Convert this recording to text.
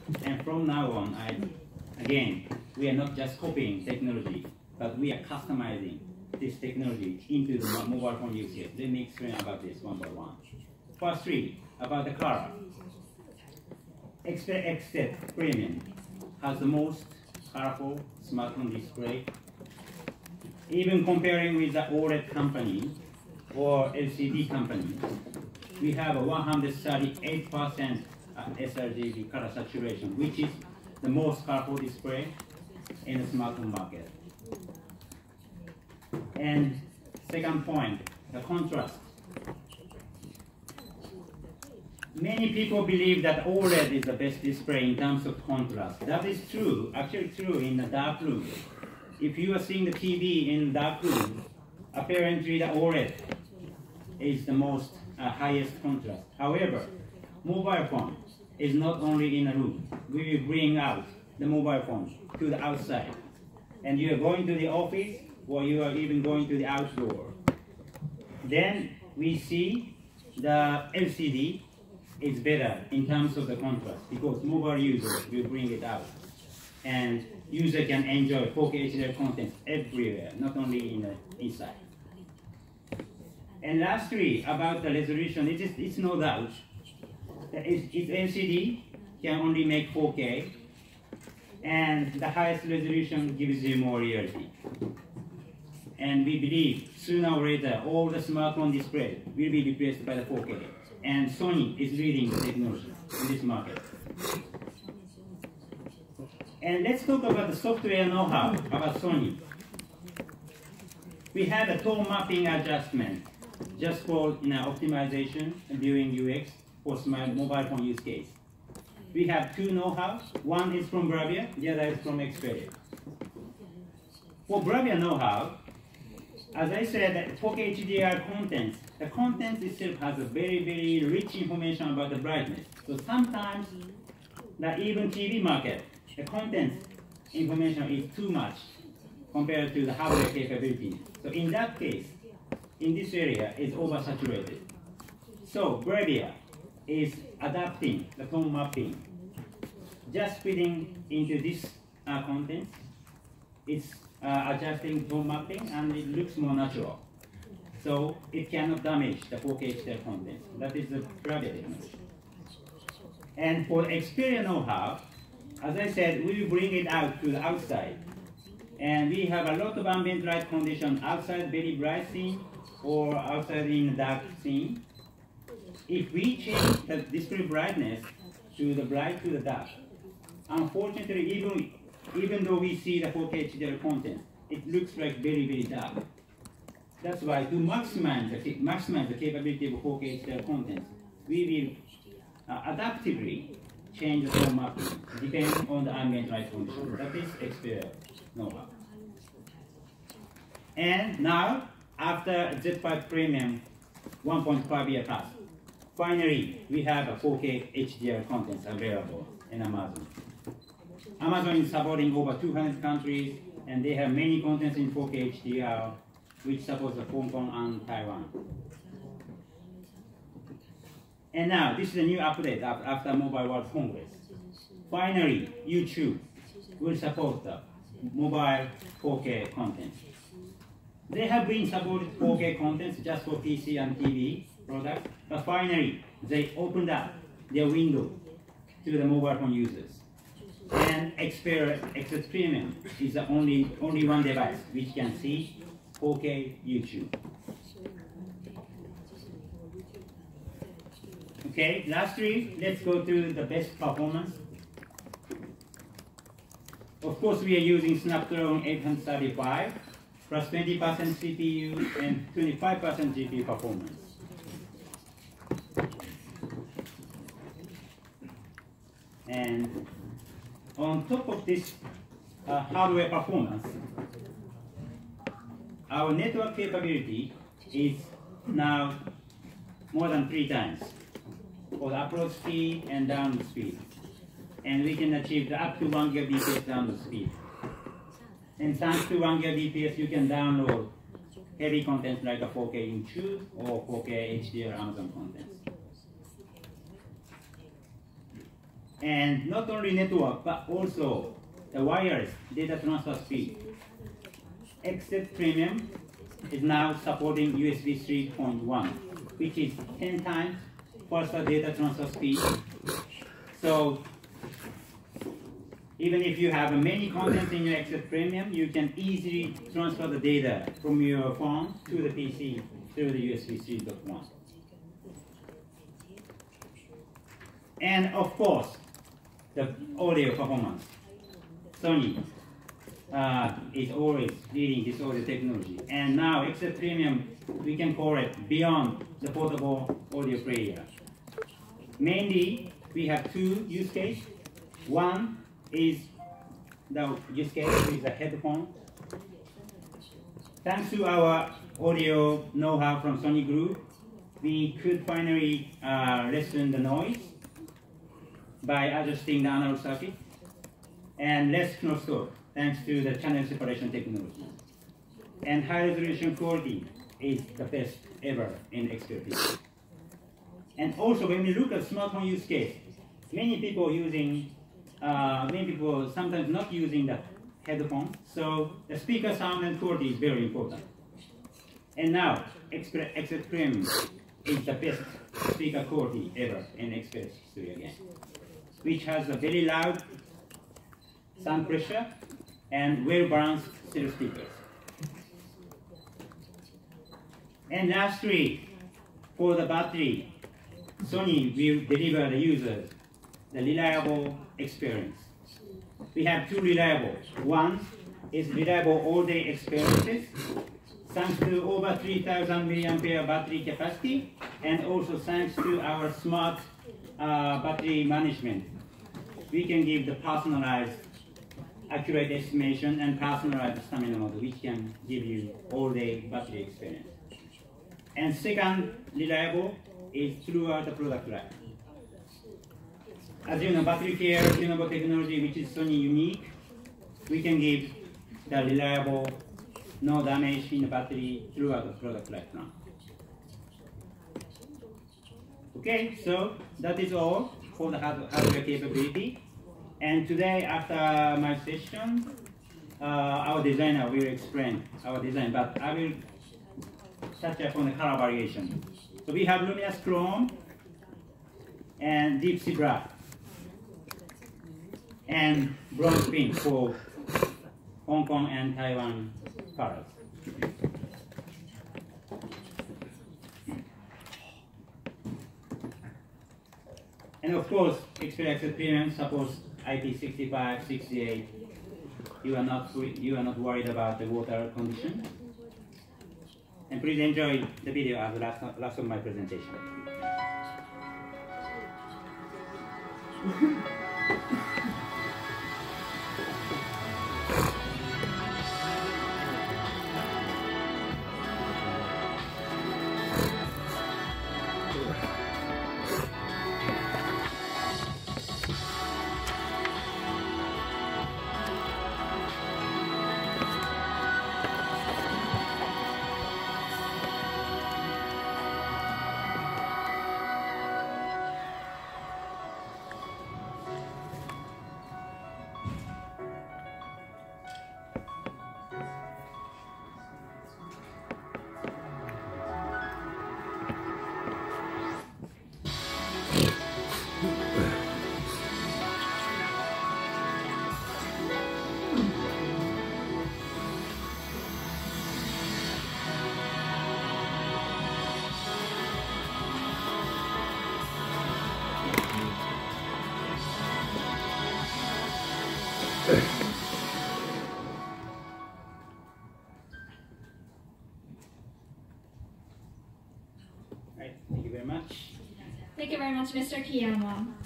And from now on, again, we are not just copying technology, but we are customizing this technology into the mobile phone use case. Let me explain about this one by one. First three, about the color. Xperia XZ Premium has the most colorful smartphone display. Even comparing with the OLED company or LCD company, we have a 138% sRGB color saturation, which is the most colorful display in the smartphone market. And second point, the contrast. Many people believe that OLED is the best display in terms of contrast. That is true, actually true in the dark room. If you are seeing the TV in dark room, apparently the OLED is the most highest contrast. However, mobile phone is not only in a room. We will bring out the mobile phone to the outside. And you are going to the office, or you are even going to the outdoor. Then we see the LCD is better in terms of the contrast because mobile users will bring it out. And user can enjoy 4K HDR content everywhere, not only in the inside. And lastly, about the resolution, it's no doubt that its LCD can only make 4K, and the highest resolution gives you more reality. And we believe sooner or later, all the smartphone displays will be replaced by the 4K. And Sony is leading the technology in this market. And let's talk about the software know-how about Sony. We have a tone mapping adjustment just for optimization and viewing UX for mobile phone use case. We have two know-how. One is from Bravia, the other is from Xperia. For Bravia know-how, as I said, 4K HDR content, the content itself has a very, very rich information about the brightness. So sometimes, even TV market, the content information is too much compared to the hardware capability. So in that case, in this area, it's oversaturated. So Bravia is adapting the tone mapping, just fitting into this content. It's adjusting tone mapping, and it looks more natural. So it cannot damage the 4K HDR content. That is the Bravia technology. And for Xperia know-how, as I said, we will bring it out to the outside. And we have a lot of ambient light condition outside very bright scene or outside in the dark scene. If we change the display brightness to the bright to the dark, unfortunately, even though we see the 4K HDR content, it looks like very, very dark. That's why to maximize the capability of 4K HDR content, we will adaptively change the tone mapping depending on the ambient light condition. That is Xperia know-how. And now, after Z5 Premium 1.5 year past, finally we have a 4K HDR content available in Amazon. Amazon is supporting over 200 countries, and they have many contents in 4K HDR, which supports Hong Kong and Taiwan. And now, this is a new update after Mobile World Congress. Finally, YouTube will support the mobile 4K content. They have been supporting 4K content just for PC and TV products, but finally, they opened up their window to the mobile phone users. And Xperia XZ Premium is the only one device which can see 4K YouTube. Okay, lastly, let's go to the best performance. Of course, we are using Snapdragon 835 plus 20% CPU and 25% GPU performance. And on top of this hardware performance, our network capability is now more than 3 times for the approach speed and download speed. And we can achieve up to 1 Gbps download speed. And thanks to 1 Gbps, you can download heavy content like a 4K YouTube or 4K HDR Amazon content. And not only network, but also the wireless data transfer speed. XF Premium is now supporting USB 3.1, which is 10 times faster data transfer speed. So even if you have many contents in your XF Premium, you can easily transfer the data from your phone to the PC through the USB 3.1. And of course, the audio performance. Sony is always leading this audio technology. And now XF Premium, we can call it beyond the portable audio player. Mainly, we have two use cases. One is the use case with the headphone. Thanks to our audio know-how from Sony Group, we could finally lessen the noise by adjusting the analog circuit and less crosstalk thanks to the channel separation technology. And high resolution quality is the best ever in XLP. And also when we look at smartphone use case, many people sometimes not using the headphone, so the speaker sound and quality is very important. And now XF Premium is the best speaker quality ever in XPS 3 again, which has a very loud sound pressure and well-balanced stereo speakers. And lastly, for the battery, Sony will deliver the users the reliable experience. We have two reliable. One is reliable all-day experiences, thanks to over 3,000 mAh battery capacity, and also thanks to our smart battery management. We can give the personalized, accurate estimation and personalized stamina mode, which can give you all-day battery experience. And second, reliable is throughout the product life. As you know, battery care tunable technology, which is Sony unique, we can give the reliable, no damage in the battery throughout the product lifetime. Okay, so that is all for the hardware capability. And today, after my session, our designer will explain our design, but I will touch upon the color variation. So we have luminous chrome and deep sea black and bronze pink for Hong Kong and Taiwan colors. And of course, XPS Premium supports IP65, 68. You are not worried about the water condition. And please enjoy the video as the last of my presentation. Right, thank you very much. Thank you very much, Mr. Kiyama.